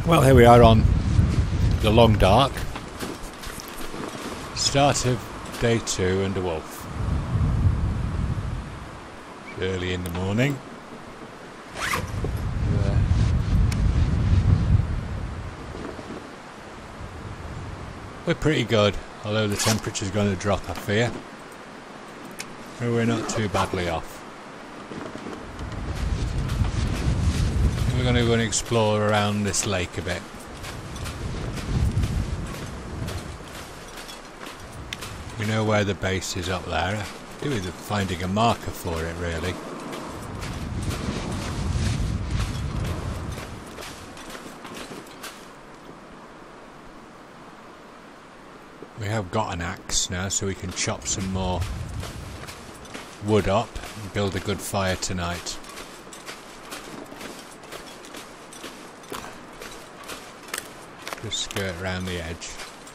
Well, here we are on the Long Dark. Start of day 2 under Wolf. Early in the morning. We're pretty good, although the temperature's going to drop, I fear. But we're not too badly off. We're going to go and explore around this lake a bit. We know where the base is up there. Do with finding a marker for it, really. We have got an axe now, so we can chop some more wood up and build a good fire tonight. Just skirt around the edge.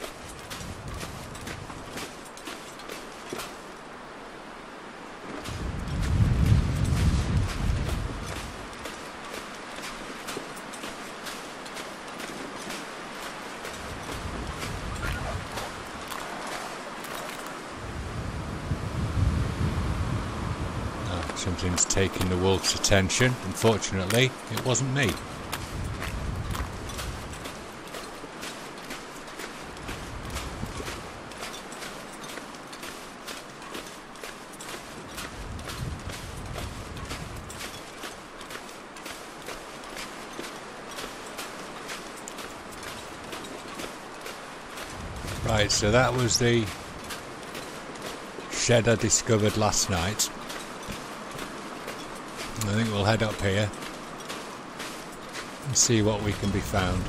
Something's taking the wolf's attention. Unfortunately, it wasn't me. Right, so that was the shed I discovered last night. I think we'll head up here and see what we can be found.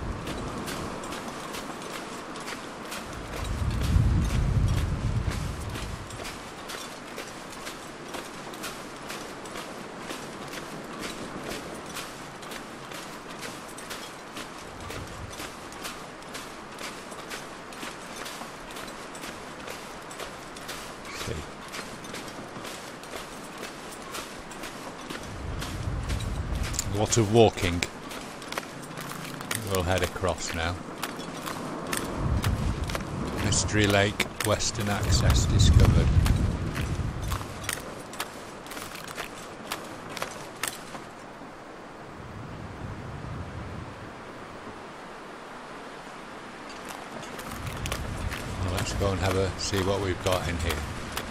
A lot of walking. We'll head across now. Mystery Lake, western access discovered. Well, let's go and have a see what we've got in here.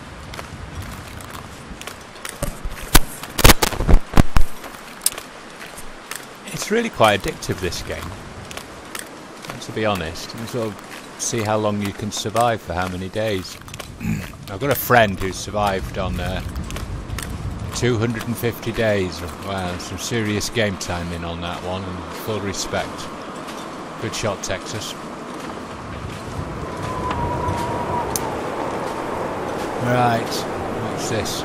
It's really quite addictive, this game, to be honest. You sort of see how long you can survive for how many days. I've got a friend who's survived on 250 days. Wow, some serious game time in on that one, and full respect. Good shot, Texas. Right, what's this?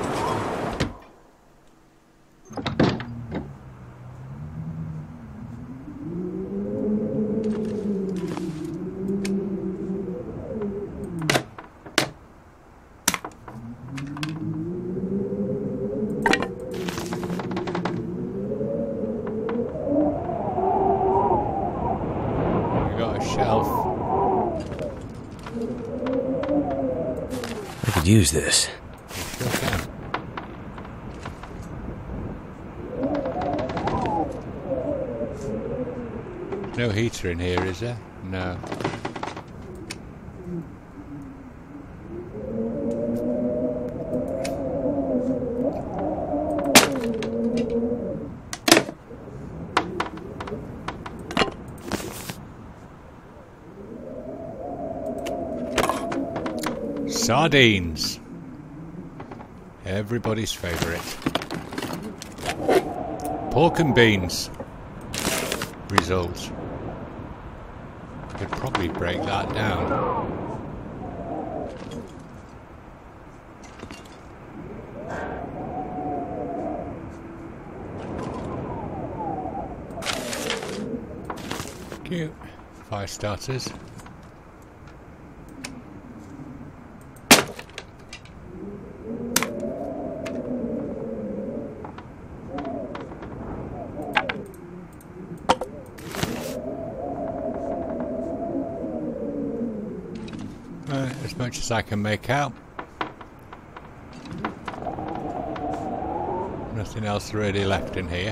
Use this. You sure can. No heater in here, is there? No. Sardines. Everybody's favourite. Pork and beans. Result. Could probably break that down. Cute. Fire starters. much as I can make out. Nothing else really left in here.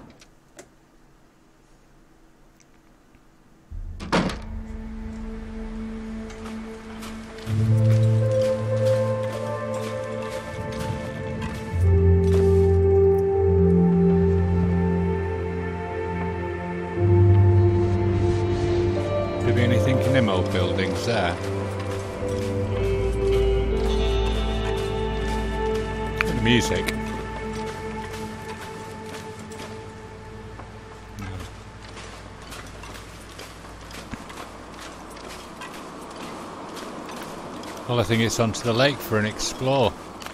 Could be anything in them old buildings there. And the music. Well, I think it's onto the lake for an explore.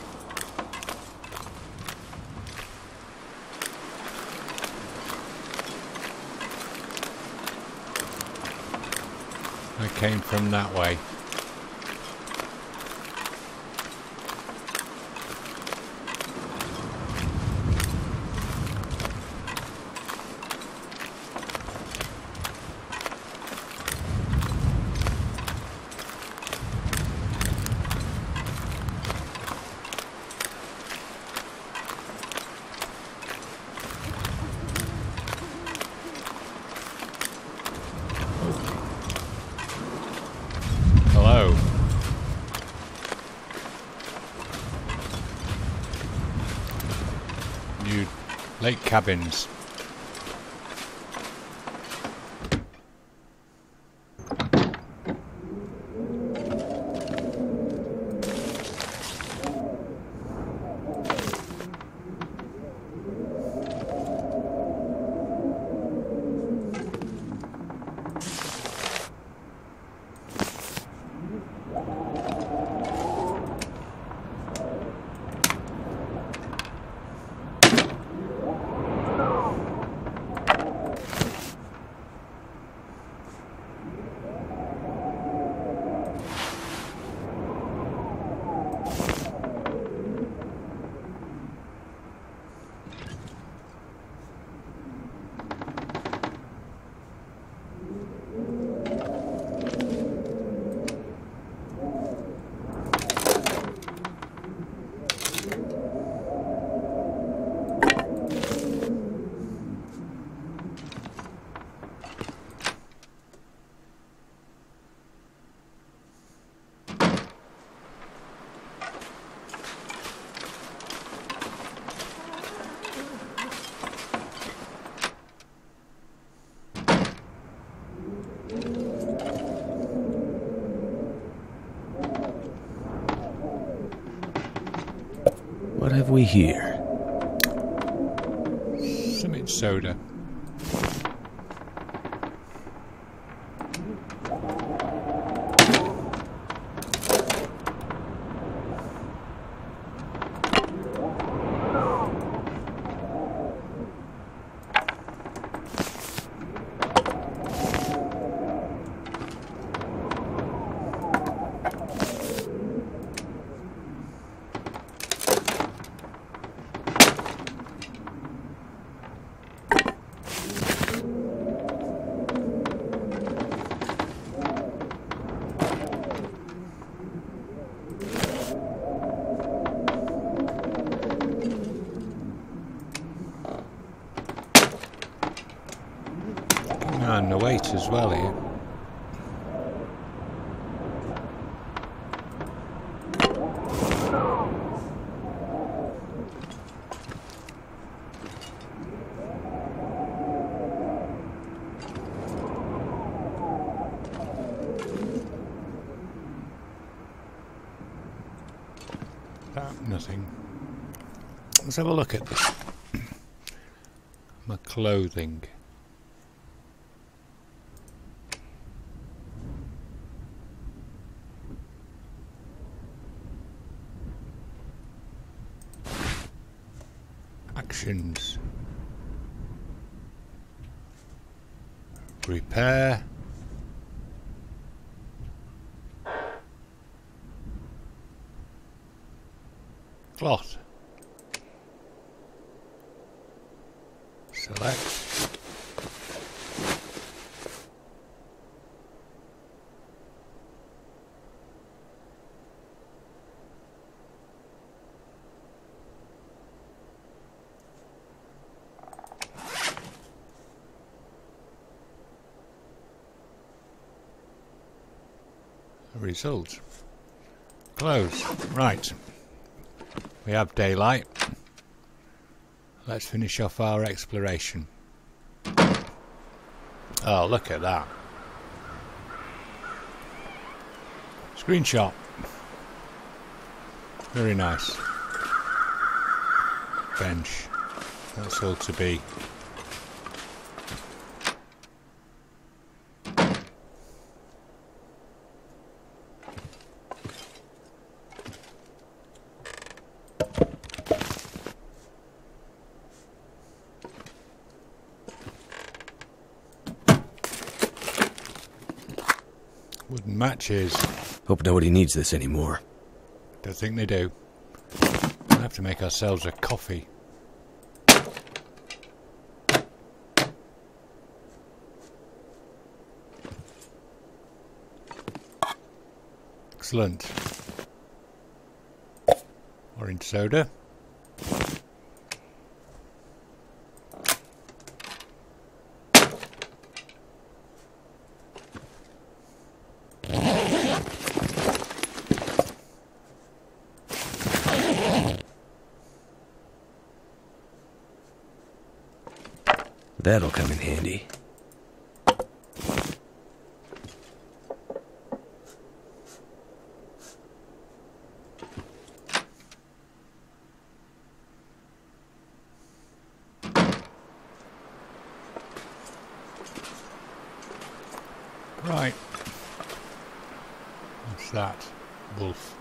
I came from that way. Hello. New lake cabins. What have we here? Something soda. And the weight as well here. Nothing. Let's have a look at this. My clothing. Actions. Repair. Cloth. Select. result. Close. Right. We have daylight. Let's finish off our exploration. Oh, look at that. Screenshot. Very nice. Bench. That's all to be. Wooden matches. Hope nobody needs this anymore. Don't think they do. We'll have to make ourselves a coffee. Excellent. Orange soda. That'll come in handy. Right. What's that? Wolf.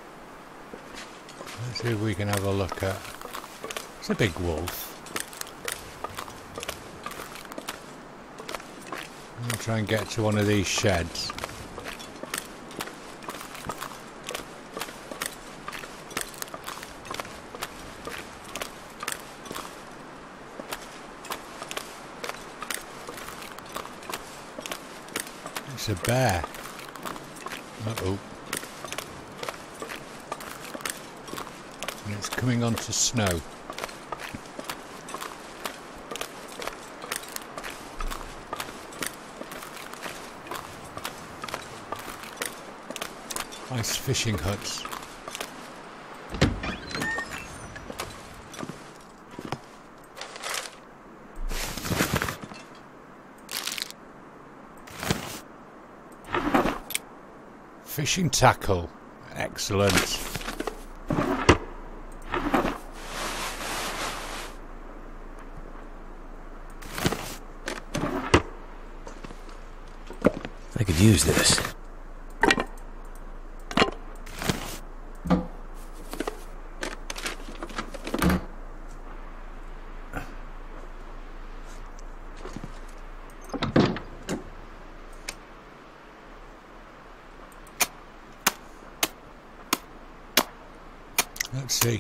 Let's see if we can have a look at... It's a big wolf. I'll try and get to one of these sheds. It's a bear. Uh-oh. And it's coming onto snow. Nice fishing huts. Fishing tackle. Excellent. I could use this. Let's see.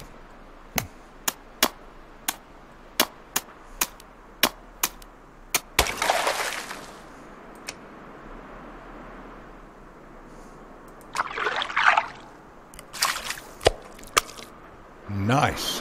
Nice.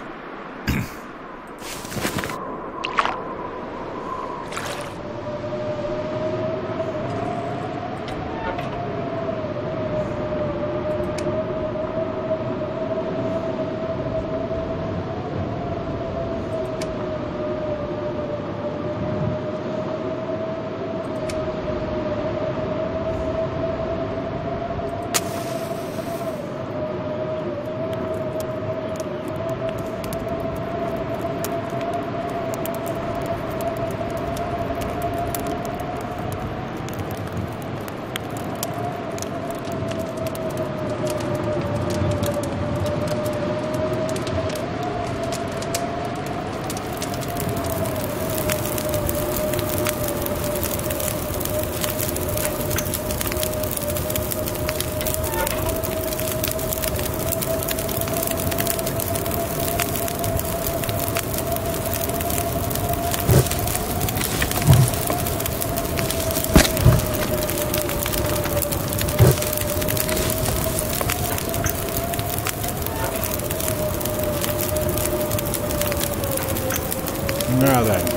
Now then.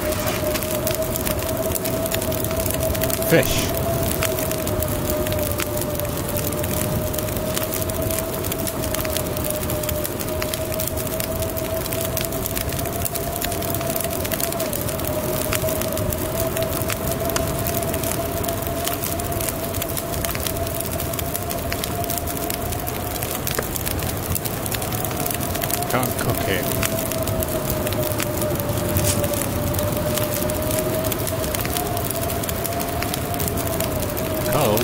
Fish. cold,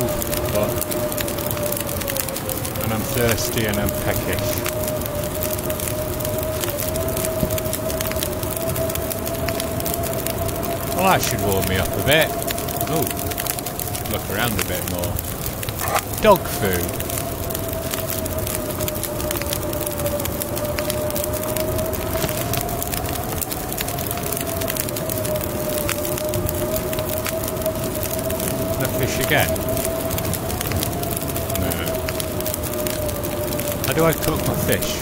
and I'm thirsty and I'm peckish. Well, that should warm me up a bit. Oh, should look around a bit more. Dog food. Fish again? No. How do I cook my fish?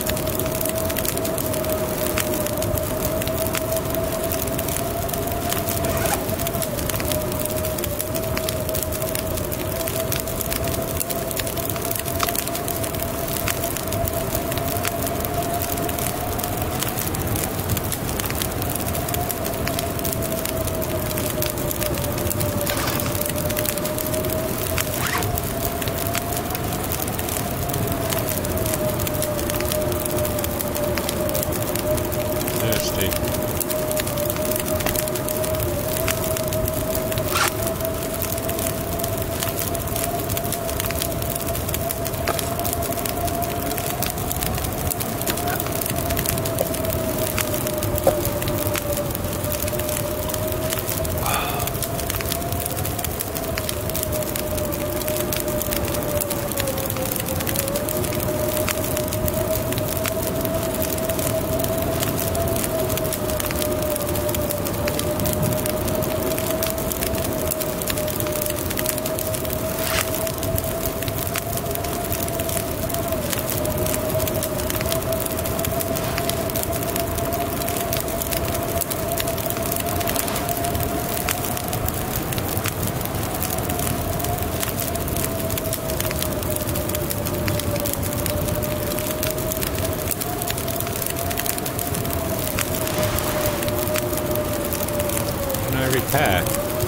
Repair.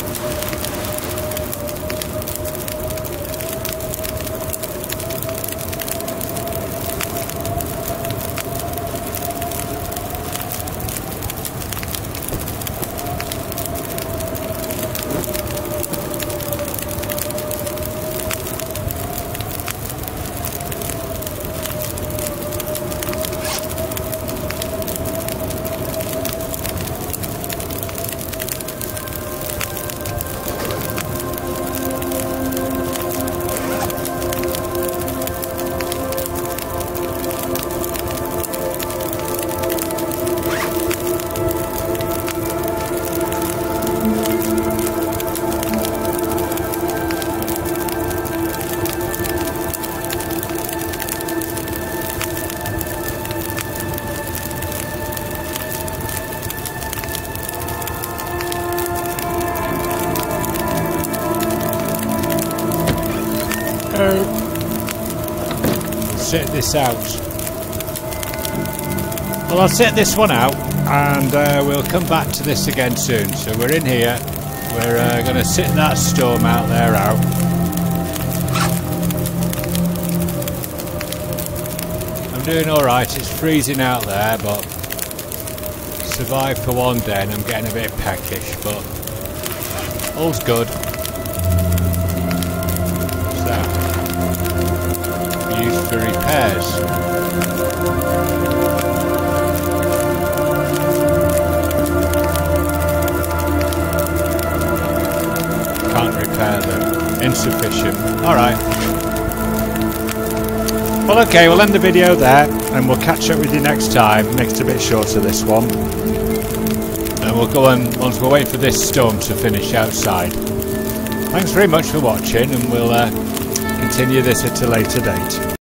Sit this out. Well, I'll set this one out and we'll come back to this again soon. So we're in here, we're going to sit that storm out there out. I'm doing alright, it's freezing out there, but survived for one day and I'm getting a bit peckish, but all's good. Used for repairs. Can't repair them. Insufficient. Alright. Well, okay, we'll end the video there and we'll catch up with you next time. Makes it a bit shorter, this one. And we'll go on once we'll wait for this storm to finish outside. Thanks very much for watching and we'll continue this at a later date.